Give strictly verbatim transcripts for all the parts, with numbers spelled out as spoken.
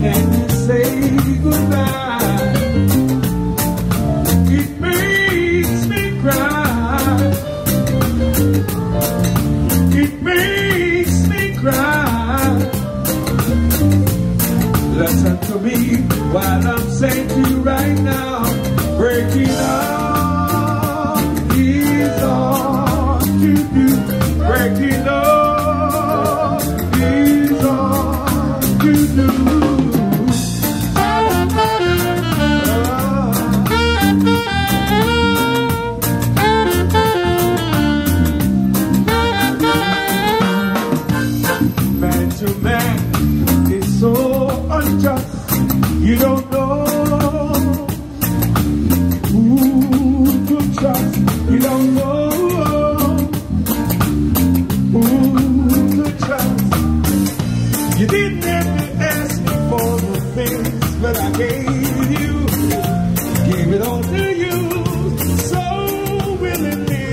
and you say goodbye. It makes me cry. It makes me cry. Listen to me while I'm saying to you right now, breaking up is all to do. Breaking up is all to do. Man to man is so unjust. You don't know who to trust. You don't know who to trust. You didn't have to ask me for the things, but I gave you, gave it all to you so willingly.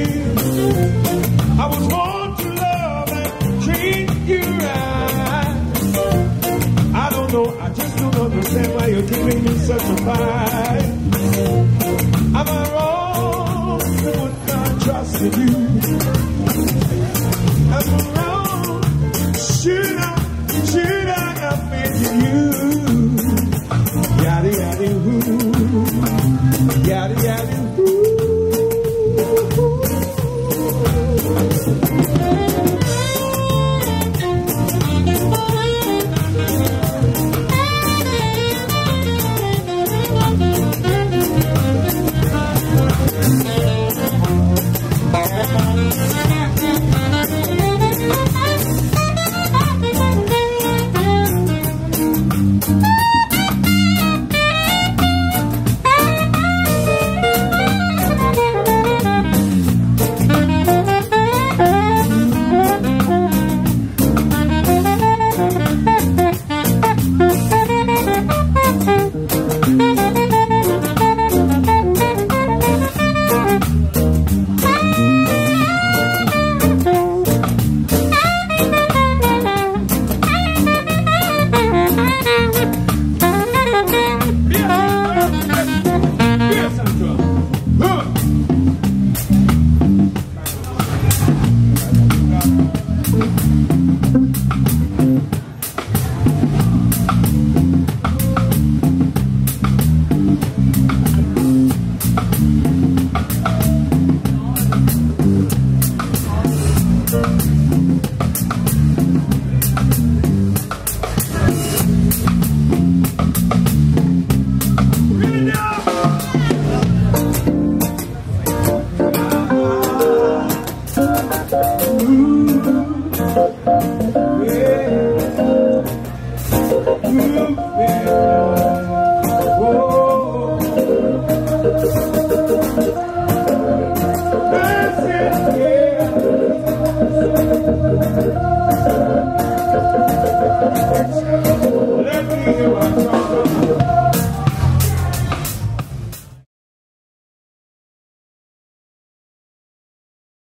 I was born to love and treat you right. I don't know, I just don't understand why you're giving me such a fight. Am I wrong to put my trust in you? Am I wrong? Should I, should I have faith in you? Yada yada who, yada yada who. Ooh, yeah.